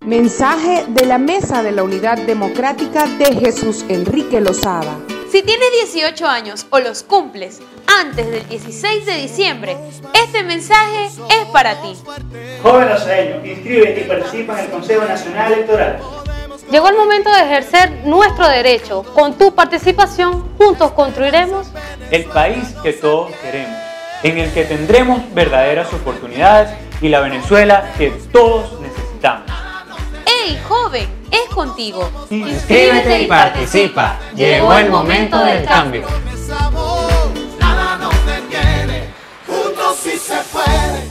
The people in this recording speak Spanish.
Mensaje de la Mesa de la Unidad Democrática de Jesús Enrique Lozada. Si tienes 18 años o los cumples antes del 16 de diciembre, este mensaje es para ti. Joven lozadeño, inscríbete y participa en el Consejo Nacional Electoral. Llegó el momento de ejercer nuestro derecho. Con tu participación, juntos construiremos el país que todos queremos, en el que tendremos verdaderas oportunidades y la Venezuela que todos necesitamos. ¡Hey, joven! Es contigo. Inscríbete y participa. Llegó el momento del cambio. Nada nos detiene, juntos sí se puede.